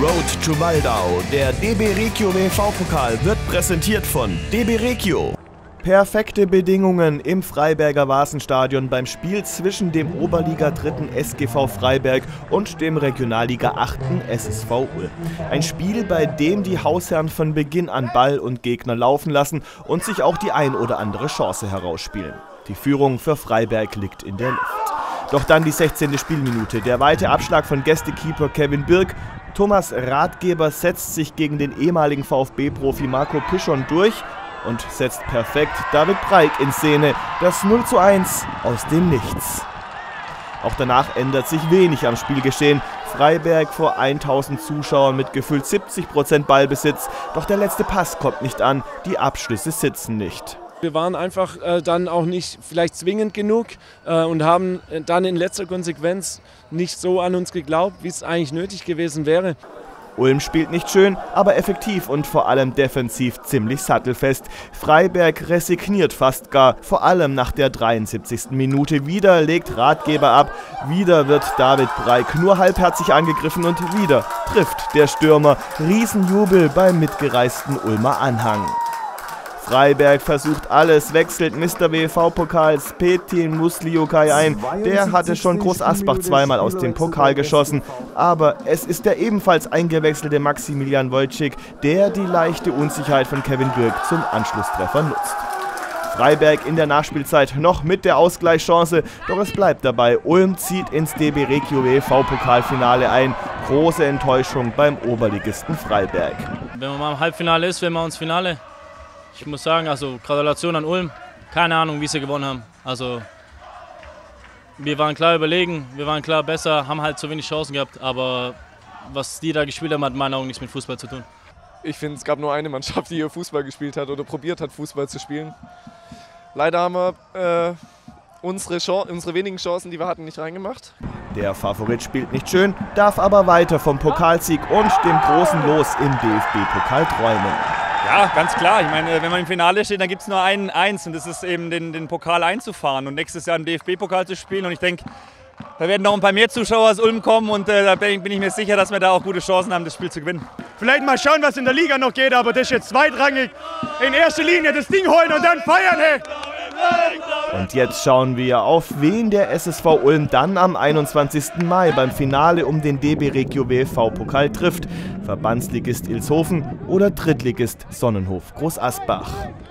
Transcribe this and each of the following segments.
Road to Waldau. Der DB Regio WV-Pokal wird präsentiert von DB Regio. Perfekte Bedingungen im Freiberger Vasenstadion beim Spiel zwischen dem Oberliga-3. SGV Freiberg und dem Regionalliga-8. SSV Ulm. Ein Spiel, bei dem die Hausherren von Beginn an Ball und Gegner laufen lassen und sich auch die ein oder andere Chance herausspielen. Die Führung für Freiberg liegt in der Luft. Doch dann die 16. Spielminute. Der weite Abschlag von Gästekeeper Kevin Birk. Thomas Ratgeber setzt sich gegen den ehemaligen VfB-Profi Marco Pischon durch und setzt perfekt David Breik in Szene. Das 0:1 aus dem Nichts. Auch danach ändert sich wenig am Spielgeschehen. Freiberg vor 1000 Zuschauern mit gefühlt 70% Ballbesitz. Doch der letzte Pass kommt nicht an, die Abschlüsse sitzen nicht. Wir waren einfach dann auch nicht vielleicht zwingend genug und haben dann in letzter Konsequenz nicht so an uns geglaubt, wie es eigentlich nötig gewesen wäre. Ulm spielt nicht schön, aber effektiv und vor allem defensiv ziemlich sattelfest. Freiberg resigniert fast gar, vor allem nach der 73. Minute. Wieder legt Ratgeber ab, wieder wird David Breik nur halbherzig angegriffen und wieder trifft der Stürmer. Riesenjubel beim mitgereisten Ulmer Anhang. Freiberg versucht alles, wechselt Mr. WV-Pokals Petin Musliukai ein. Der hatte schon Groß Asbach zweimal aus dem Pokal geschossen. Aber es ist der ebenfalls eingewechselte Maximilian Wojcik, der die leichte Unsicherheit von Kevin Birk zum Anschlusstreffer nutzt. Freiberg in der Nachspielzeit noch mit der Ausgleichschance, doch es bleibt dabei. Ulm zieht ins DB Regio WV-Pokalfinale ein. Große Enttäuschung beim Oberligisten Freiberg. Wenn man mal im Halbfinale ist, will man ins Finale. Ich muss sagen, also Gratulation an Ulm. Keine Ahnung, wie sie gewonnen haben. Also wir waren klar überlegen, wir waren klar besser, haben halt zu wenig Chancen gehabt. Aber was die da gespielt haben, hat in meinen Augen nichts mit Fußball zu tun. Ich finde, es gab nur eine Mannschaft, die hier Fußball gespielt hat oder probiert hat, Fußball zu spielen. Leider haben wir unsere wenigen Chancen, die wir hatten, nicht reingemacht. Der Favorit spielt nicht schön, darf aber weiter vom Pokalsieg und dem großen Los im DFB-Pokal träumen. Ja, ganz klar. Ich meine, wenn man im Finale steht, dann gibt es nur eins und das ist eben den Pokal einzufahren und nächstes Jahr einen DFB-Pokal zu spielen. Und ich denke, da werden noch ein paar mehr Zuschauer aus Ulm kommen und da bin ich mir sicher, dass wir da auch gute Chancen haben, das Spiel zu gewinnen. Vielleicht mal schauen, was in der Liga noch geht, aber das ist jetzt zweitrangig. In erster Linie das Ding holen und dann feiern, hey! Und jetzt schauen wir, auf wen der SSV Ulm dann am 21. Mai beim Finale um den DB Regio WV-Pokal trifft. Verbandsligist Ilshofen oder Drittligist Sonnenhof Groß Asbach.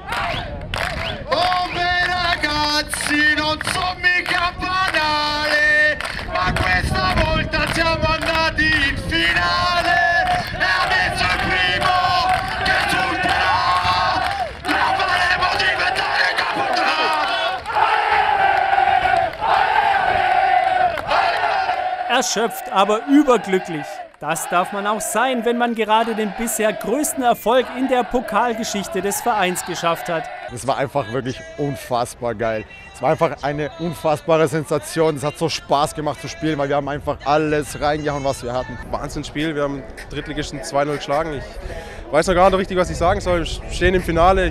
Erschöpft, aber überglücklich. Das darf man auch sein, wenn man gerade den bisher größten Erfolg in der Pokalgeschichte des Vereins geschafft hat. Es war einfach wirklich unfassbar geil. Es war einfach eine unfassbare Sensation. Es hat so Spaß gemacht zu spielen, weil wir haben einfach alles reingehauen, was wir hatten. Wahnsinnsspiel, wir haben Drittligisten 2-0 geschlagen. Ich weiß noch gar nicht richtig, was ich sagen soll. Wir stehen im Finale.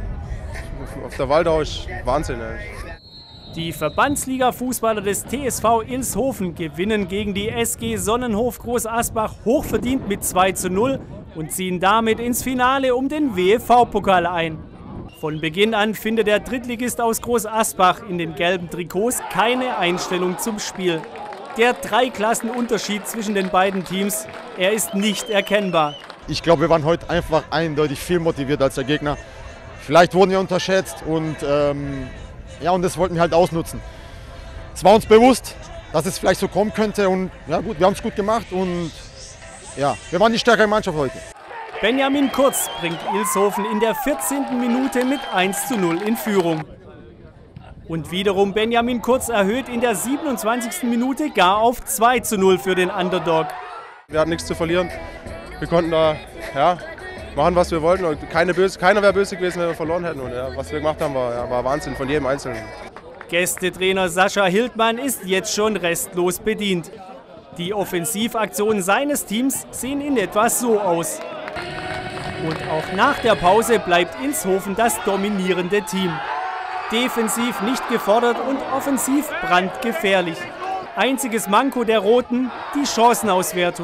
Auf der Waldau ist Wahnsinn. Die Verbandsliga-Fußballer des TSV Ilshofen gewinnen gegen die SG Sonnenhof Groß Asbach hochverdient mit 2:0 und ziehen damit ins Finale um den WV-Pokal ein. Von Beginn an findet der Drittligist aus Groß Asbach in den gelben Trikots keine Einstellung zum Spiel. Der Dreiklassenunterschied zwischen den beiden Teams, er ist nicht erkennbar. Ich glaube, wir waren heute einfach eindeutig viel motivierter als der Gegner. Vielleicht wurden wir unterschätzt und und das wollten wir halt ausnutzen. Es war uns bewusst, dass es vielleicht so kommen könnte und ja gut, wir haben es gut gemacht und ja, wir waren die stärkere Mannschaft heute. Benjamin Kurz bringt Ilshofen in der 14. Minute mit 1:0 in Führung. Und wiederum Benjamin Kurz erhöht in der 27. Minute gar auf 2:0 für den Underdog. Wir hatten nichts zu verlieren. Wir konnten da machen, was wir wollten. Und keiner wäre böse gewesen, wenn wir verloren hätten. Und was wir gemacht haben, war Wahnsinn von jedem Einzelnen. Gästetrainer Sascha Hildmann ist jetzt schon restlos bedient. Die Offensivaktionen seines Teams sehen in etwa so aus. Und auch nach der Pause bleibt Ilshofen das dominierende Team. Defensiv nicht gefordert und offensiv brandgefährlich. Einziges Manko der Roten, die Chancenauswertung.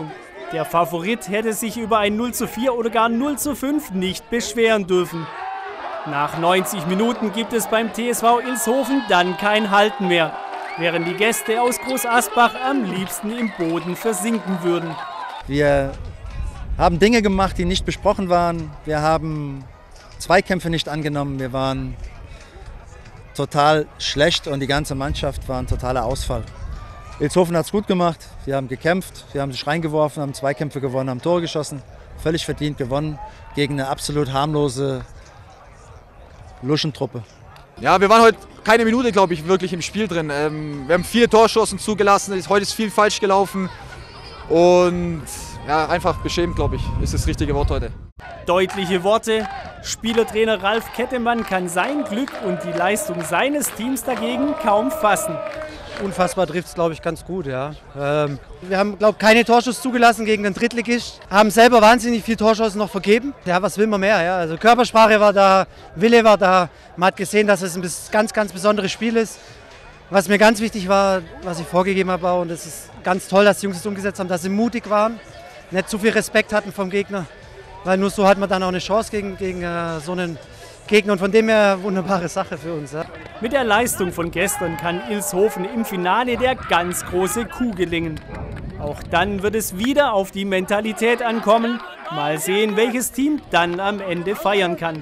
Der Favorit hätte sich über ein 0:4 oder gar 0:5 nicht beschweren dürfen. Nach 90 Minuten gibt es beim TSV Ilshofen dann kein Halten mehr, während die Gäste aus Groß Asbach am liebsten im Boden versinken würden. Wir haben Dinge gemacht, die nicht besprochen waren. Wir haben Zweikämpfe nicht angenommen. Wir waren total schlecht und die ganze Mannschaft war ein totaler Ausfall. Ilshofen hat es gut gemacht. Wir haben gekämpft, wir haben sich reingeworfen, haben Zweikämpfe gewonnen, haben Tore geschossen. Völlig verdient gewonnen gegen eine absolut harmlose Luschentruppe. Ja, wir waren heute keine Minute, glaube ich, wirklich im Spiel drin. Wir haben 4 Torchancen zugelassen, heute ist viel falsch gelaufen und ja, einfach beschämt, glaube ich, ist das richtige Wort heute. Deutliche Worte. Spielertrainer Ralf Kettemann kann sein Glück und die Leistung seines Teams dagegen kaum fassen. Unfassbar trifft es, glaube ich, ganz gut. Ja. Wir haben, glaube ich, keine Torschuss zugelassen gegen den Drittligist. Haben selber wahnsinnig viele Torchancen noch vergeben. Ja, was will man mehr? Ja? Also Körpersprache war da, Wille war da. Man hat gesehen, dass es ein ganz, ganz besonderes Spiel ist. Was mir ganz wichtig war, was ich vorgegeben habe, und es ist ganz toll, dass die Jungs es umgesetzt haben, dass sie mutig waren, nicht zu viel Respekt hatten vom Gegner. Weil nur so hat man dann auch eine Chance gegen so einen Gegner, und von dem her wunderbare Sache für uns. Ja. Mit der Leistung von gestern kann Ilshofen im Finale der ganz große Coup gelingen. Auch dann wird es wieder auf die Mentalität ankommen. Mal sehen, welches Team dann am Ende feiern kann.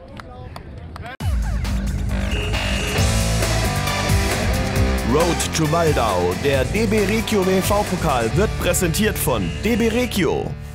Road to Waldau, der DB Regio WV-Pokal wird präsentiert von DB Regio.